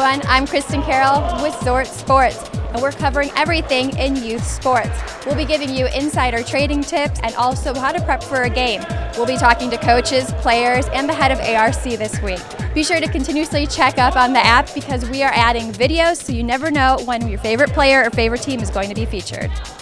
everyone, I'm Kristen Carroll with Zorts Sports, and we're covering everything in youth sports. We'll be giving you insider trading tips and also how to prep for a game. We'll be talking to coaches, players, and the head of ARC this week. Be sure to continuously check up on the app because we are adding videos so you never know when your favorite player or favorite team is going to be featured.